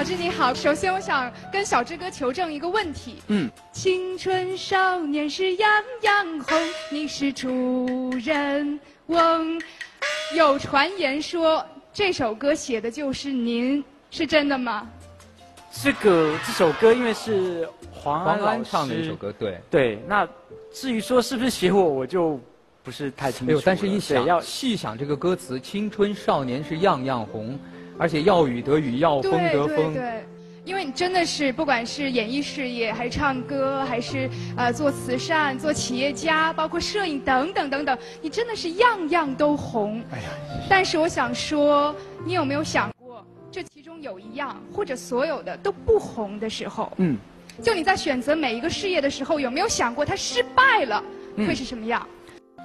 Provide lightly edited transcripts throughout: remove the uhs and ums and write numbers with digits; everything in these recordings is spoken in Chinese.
小志你好，首先我想跟小志哥求证一个问题。青春少年时样样红，你是主人翁。有传言说这首歌写的就是您，是真的吗？ 这首歌因为是黄安唱的一首歌，对对。那至于说是不是写我就不是太清楚了。 但是一想，要细想这个歌词，青春少年是样样红，而且要雨得雨，要风得风。 对，因为你真的是不管是演艺事业，还是唱歌，还是做慈善、做企业家，包括摄影等等等等，你真的是样样都红。哎呀！但是我想说，你有没有想过，这其中有一样或者所有的都不红的时候？就你在选择每一个事业的时候，有没有想过它失败了会是什么样？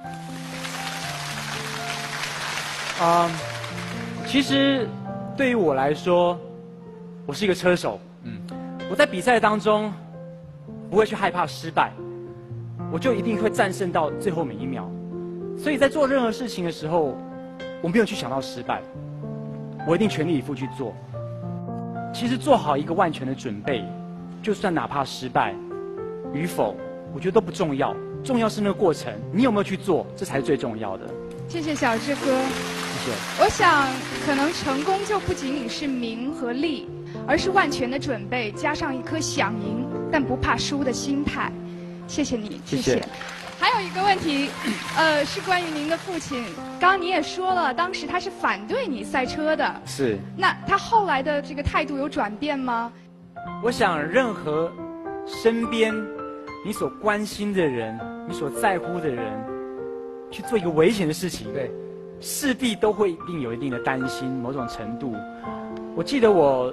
其实对于我来说，我是一个车手。我在比赛当中不会去害怕失败，我就一定会战胜到最后每一秒。所以在做任何事情的时候，我没有去想到失败，我一定全力以赴去做。其实做好一个万全的准备，就算哪怕失败与否，我觉得都不重要，重要是那个过程，你有没有去做，这才是最重要的。 谢谢小志哥。 谢谢。 我想，可能成功就不仅仅是名和利，而是万全的准备，加上一颗想赢但不怕输的心态。谢谢你，谢谢。还有一个问题，是关于您的父亲。刚刚你也说了，当时他是反对你赛车的。 是。 那他后来的这个态度有转变吗？ 我想，任何身边你所关心的人，你所在乎的人，去做一个危险的事情，对，势必都会一定有一定的担心，某种程度。我记得我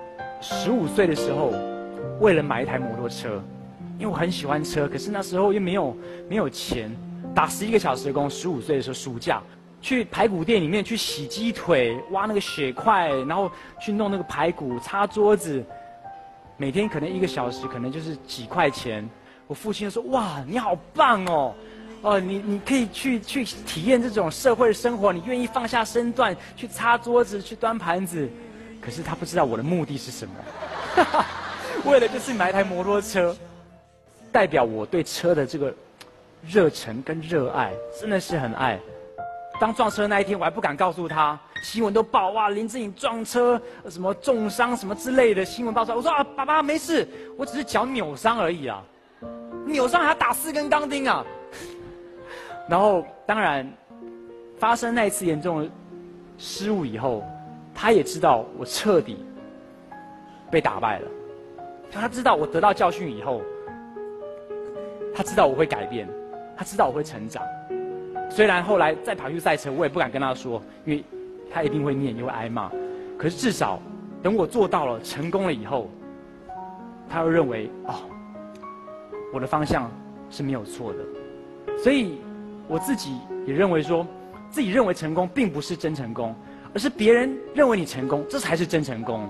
15岁的时候，为了买一台摩托车，因为我很喜欢车，可是那时候又没有钱，打11个小时的工。15岁的时候，暑假去排骨店里面去洗鸡腿，挖那个血块，然后去弄那个排骨，擦桌子，每天可能1个小时，可能就是几块钱。我父亲就说：“哇，你好棒哦！你可以去体验这种社会生活，你愿意放下身段去擦桌子、去端盘子。”可是他不知道我的目的是什么，为了就是买一台摩托车，代表我对车的这个热忱跟热爱，真的是很爱。当撞车那一天，我还不敢告诉他，新闻都报哇，林志颖撞车，什么重伤什么之类的新闻报出来。我说啊，爸爸没事，我只是脚扭伤而已啊，扭伤还要打4根钢钉啊。然后当然，发生那一次严重的失误以后，他也知道我彻底被打败了。他知道我得到教训以后，他知道我会改变，他知道我会成长。虽然后来再跑去赛车，我也不敢跟他说，因为他一定会念，也会挨骂。可是至少等我做到了，成功了以后，他会认为我的方向是没有错的。所以我自己也认为说，自己认为成功并不是真成功，而是别人认为你成功，这才是真成功。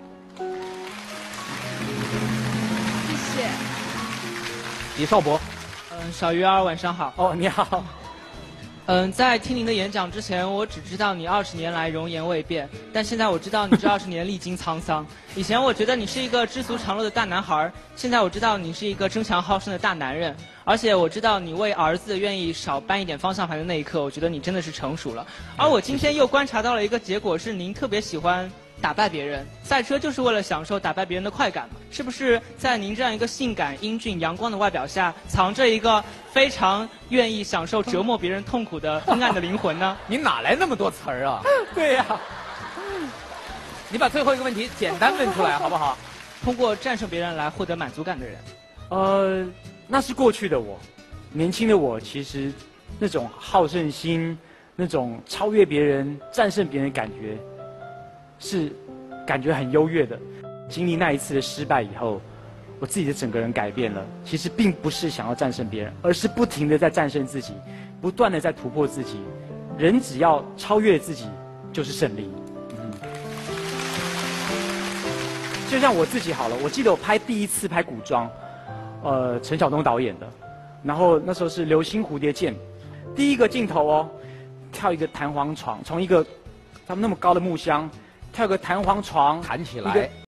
谢谢。 李少博。 小鱼儿晚上好。 你好。 在听您的演讲之前，我只知道你20年来容颜未变，但现在我知道你这20年历经沧桑。以前我觉得你是一个知足常乐的大男孩，现在我知道你是一个争强好胜的大男人。而且我知道你为儿子愿意少搬一点方向盘的那一刻，我觉得你真的是成熟了。而我今天又观察到了一个结果，是您特别喜欢打败别人，赛车就是为了享受打败别人的快感嘛？是不是在您这样一个性感、英俊、阳光的外表下，藏着一个非常愿意享受折磨别人痛苦的阴暗的灵魂呢？ 你哪来那么多词儿啊？ 对呀。 你把最后一个问题简单问出来好不好？ 通过战胜别人来获得满足感的人。 那是过去的我，年轻的我其实那种好胜心，那种超越别人、战胜别人的感觉，是感觉很优越的。经历那一次的失败以后，我自己的整个人改变了。其实并不是想要战胜别人，而是不停的在战胜自己，不断的在突破自己。人只要超越自己，就是胜利。就像我自己好了，我记得我第一次拍古装。陈晓东导演的，然后那时候是《流星蝴蝶剑》，第一个镜头跳一个弹簧床，从一个他们那么高的木箱跳一个弹簧床， 弹起来。